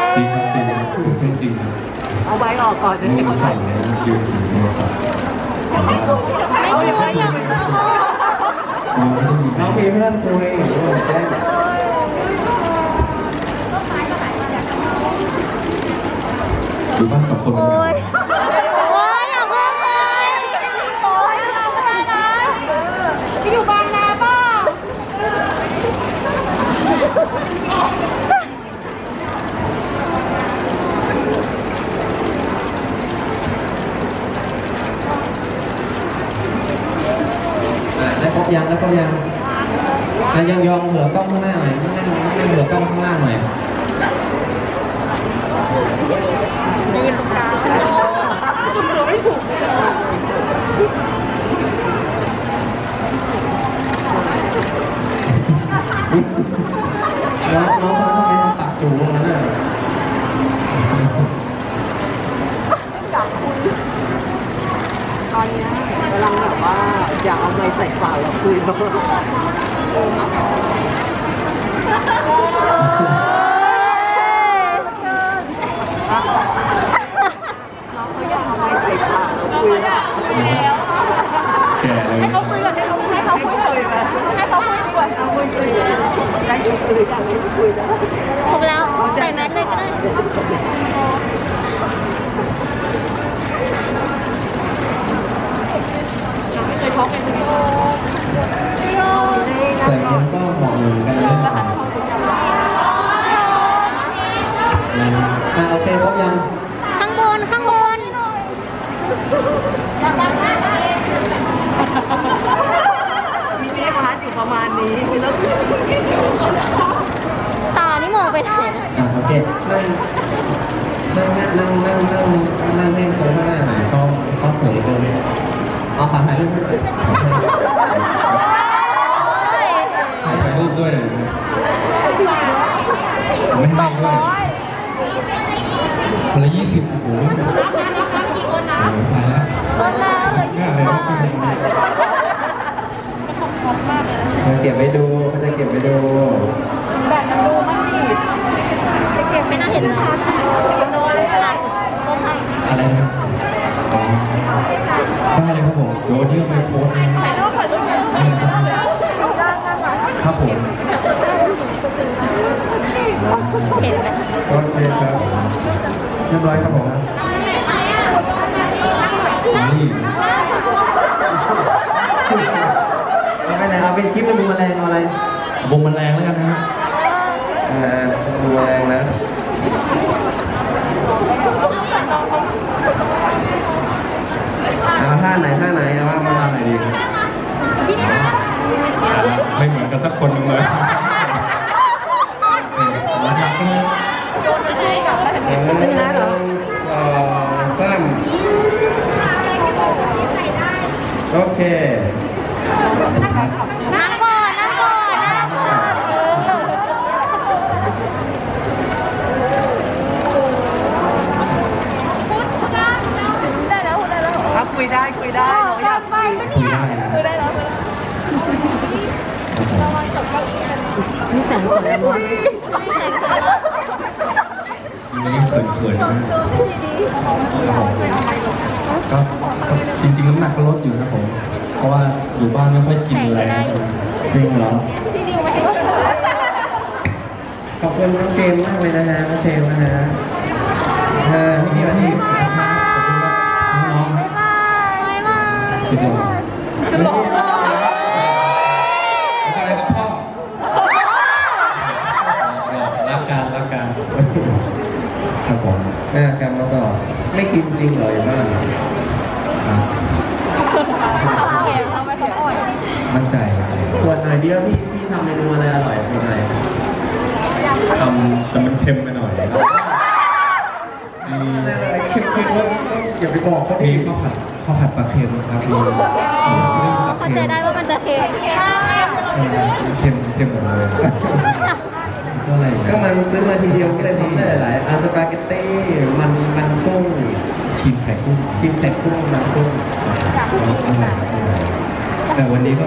จริงครับจริงตื่นเต้นจริงเอาใบออกก่อนจะให้เขาใส่ยืนถือโทรศัพท์เอาอย่างไรอย่างไรน้องมีเพื่อนคุยดูบ้านสองคนเลยอย่าเพิ่งเลยโอ้ยไม่ได้นะจะอยู่บางนาป่ะได้ครบยังได้ครบยังยังยองเหลือกล้องข้างหน้าหน่อยนั่งเหลือกล้องข้างล่างหน่อยยืนตรงกลางตัวไม่ถูกน้องทำไมปากจูงนะเนี่ยตอนนี้กำลังแบบว่าอยากเอาไม้ใส่ปากเราคุยแล้วน้องเขาอยากเอาไม้ใส่ปากเราคุยแล้วแก่เลยให้เขาคุยก่อนให้เขาคุยไหมให้เขาคุยดีกว่าเอาคุยได้คุยกันคุยได้ครบแล้วใส่แมสเลยก็ได้ไม่เคยพบกันเลยแต่มันก็เหมาะเหมือนกันเลยโอเคครบยังข้างบนมีเลขพาร์ทอยู่ประมาณนี้มีแล้วตานี่มองไปไหนโอเคนั่งให้คนข้างหน้าหน่อยเขาเผยเกินเอาขาถ่ายรูปถ่ายรูปด้วยไม่ให้ด้วยคนละ20โอ้โหตายแล้วง่ายเลยเขาเก็บไว้ดูเขาจะเก็บไว้ดูแบบนั้นดูมั้งดิเก็บไม่น่าเห็นเลยอะไรนะได้เลยครับผมเดี๋ยววันนี้ไปโพสถ่ายรูปครับผมเห็นไหมโอเคครับเรียบร้อยครับผมนี่ไม่เป็นไรเราเป็นคลิปมันมีแมลงอะไรวงมันแรงแล้วกันนะฮะมีแมลงนะเอาท่าไหนเอาว่ามาไหนดีไม่เหมือนกันสักคนนึงเลยนี่นะเหรอโอเคนั่งก่อนได้แล้วคุยได้หนูอยากคุยได้แล้วนี่แสงสวยมากนี่เขินๆนะก็จริงๆน้ำหนักก็ลดอยู่นะผมเพราะว่าอยู่บ้านไม่ค่อยกินอะไรจริงเหรอขอบคุณน้องเจมมากเลยนะฮะน้องเจมนะฮะพี่วันนี้น้องๆจะลองอะไรกับพ่อรักกันครับผมกันแล้วก็ไม่กินจริงเลยบ้างมั่นใจส่วนหน่อยเดียวพี่ทำเมนูอะไรอร่อยเป็นไงทำแต่มันเค็มไปหน่อยเค็มอย่าไปบอกเขาพี่ข้าวผัดปลาเค็มครับพี่เข้าใจได้ว่ามันจะเค็มเค็มหมดเลยก็มันซื้อมาทีเดียวก็เลยทำได้หลายสปาเกตตี้มันกุ้งชิมไข่กุ้งมันกุ้งแต่วันนี้ก็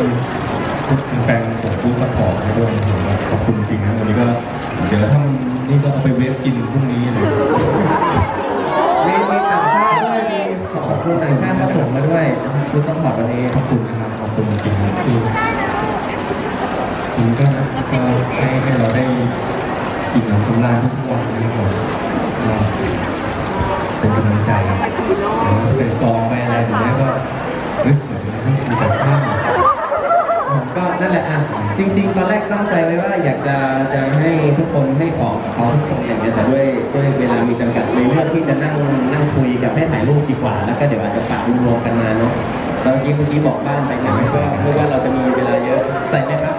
แฟนส่งฟู้ดซัพพอร์ตให้ด้วยขอบคุณจริงนะวันนี้ก็เดี๋ยวถ้ามันนี่ก็เอาไปเวฟกินพรุ่งนี้เลยมีต่างชาติด้วยมีขอบคุณต่างชาติก็ส่งมาด้วยดูซัพพอร์ตวันนี้ขอบคุณนะครับขอบคุณจริงๆที่ผมก็ให้เราได้กินน้ำสำราญทุกวันนะครับก็เป็นกำลังใจเป็นกองไปอะไรอย่างเงี้ยก็เฮ้ยมีแต่ข้าวก็นั่นแหละอ่ะจริงๆตอนแรกตั้งใจไว้ว่าอยากจะให้ทุกคนให้ของกับเขาทุกคนอย่างเงี้ยแต่ด้วยเวลามีจำกัดเลยเลือกที่จะนั่งคุยกับให้ถ่ายรูปดีกว่าแล้วก็เดี๋ยวอาจจะฝากรวมๆกันมาเนาะแล้วเมื่อกี้บอกบ้านไปเนี่ยไม่ว่าเราจะมีเวลาเยอะใส่ไหมครับ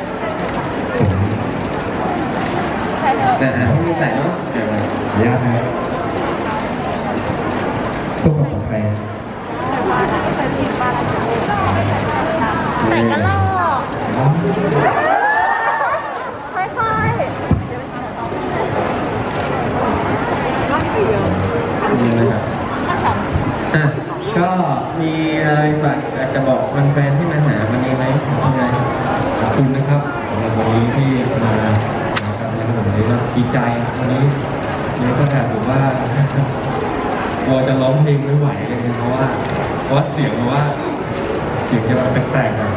ให้มีใส่เนาะยากนะเพื่อความปลอดภัยใส่กระโหลกค่อยๆมีอะไรครับก็มีอะไรฝากอยากจะบอกวันแฟนที่มาหาวันนี้ไหมยังไงขอบคุณนะครับสำหรับวันนี้ที่มานะครับในวันนี้ก็ดีใจวันนี้ก็แบบว่ากลัวจะร้องเพลงไม่ไหวเลยเพราะว่าเสียงจะแปลกๆนะ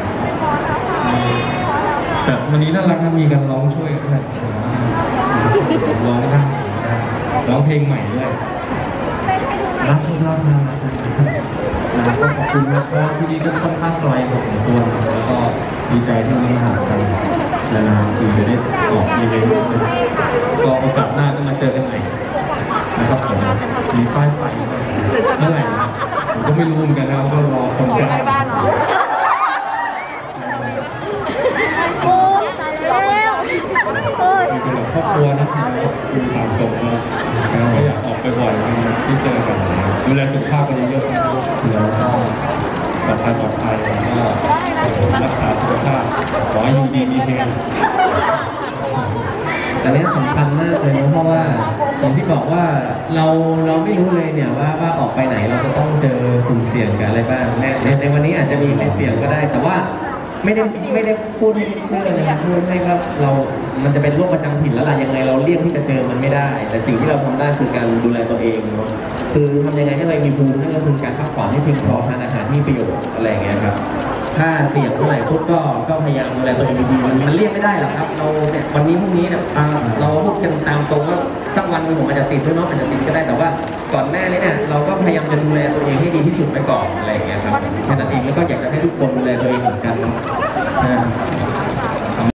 แต่วันนี้น่ารักนะมีการร้องช่วยกันร้องได้ร้องเพลงใหม่ด้วยรักก็ขอบคุณนะเพราะที่นี่ก็ค่อนข้างไกลพอสมควรแล้วก็ดีใจที่ได้ห่างกันนานๆคือจะได้ออกอีเวนต์ก็โอกาสหน้าก็มาเจอกันใหม่นะครับผมมีป้ายไฟเมื่อไหร่ผมก็ไม่รู้เหมือนกันนะก็รอคนจ้างโอ้ยตายแล้วโอ้ยมีเป็นแบบครอบครัวนะคุณถามตรงว่าก็อยากออกไปบ่อยที่เจอกันดูแลสุขภาพกันเยอะๆแล้วก็ปลอดภัยแล้วก็รักษาสุขภาพขอให้อยู่ดีมีเฮงอันนี้สำคัญมากเลยนะเพราะว่าอย่างที่บอกว่าเราไม่รู้เลยเนี่ยว่าออกไปไหนเราจะต้องเจอกลุ่มเสี่ยงกับอะไรบ้างในวันนี้อาจจะมีเป็นเสี่ยงก็ได้แต่ว่าไม่ได้พูดให้เชื่อนะครับพูดให้ว่ามันจะเป็นโรคประจำถิ่นแล้วล่ะยังไงเราเลี่ยงที่จะเจอมันไม่ได้แต่สิ่งที่เราทำได้คือการดูแลตัวเองเนาะคือทำยังไงให้เรามีภูมินั่นก็คือการพักผ่อนให้เพียงพอทานอาหารที่มีประโยชน์อะไรอย่างเงี้ยครับถ้าเสี่ยงเท่าไหร่ปุ๊บก็พยายามดูแลตัวเองดีๆมันเลี่ยงไม่ได้หรอกครับเราเนี่ยวันนี้พรุ่งนี้เนี่ยเราพูดกันตามตรงว่าสักวันนึงผมอาจจะติดด้วยเนาะอาจจะติดก็ได้แต่ว่าก่อนหน้านี้เนี่ยเราก็พยายามจะดูแลตัวเองให้ดีที่สุดไปก่อนอะไรอย่างเงี้ยครับแค่นั้นเองแล้วก็อยากจะให้ทุกคนดูแลตัวเองเหมือนกันเนาะ